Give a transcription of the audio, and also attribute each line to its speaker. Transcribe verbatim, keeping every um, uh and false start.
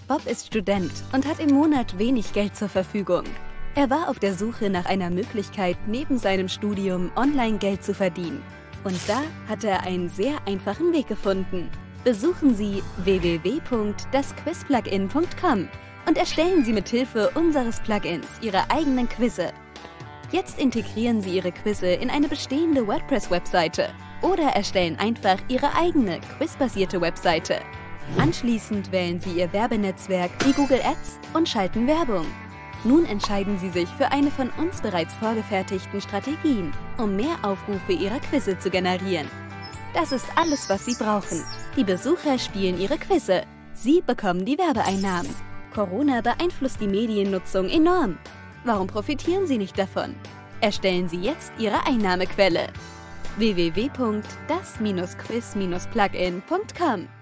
Speaker 1: Bob ist Student und hat im Monat wenig Geld zur Verfügung. Er war auf der Suche nach einer Möglichkeit, neben seinem Studium online Geld zu verdienen. Und da hat er einen sehr einfachen Weg gefunden. Besuchen Sie w w w punkt das quiz plugin punkt com und erstellen Sie mit Hilfe unseres Plugins Ihre eigenen Quizze. Jetzt integrieren Sie Ihre Quizze in eine bestehende WordPress-Webseite oder erstellen einfach Ihre eigene quizbasierte Webseite. Anschließend wählen Sie Ihr Werbenetzwerk wie Google Ads und schalten Werbung. Nun entscheiden Sie sich für eine von uns bereits vorgefertigten Strategien, um mehr Aufrufe Ihrer Quizze zu generieren. Das ist alles, was Sie brauchen. Die Besucher spielen Ihre Quizze. Sie bekommen die Werbeeinnahmen. Corona beeinflusst die Mediennutzung enorm. Warum profitieren Sie nicht davon? Erstellen Sie jetzt Ihre Einnahmequelle. w w w punkt das Bindestrich quiz Bindestrich plugin punkt com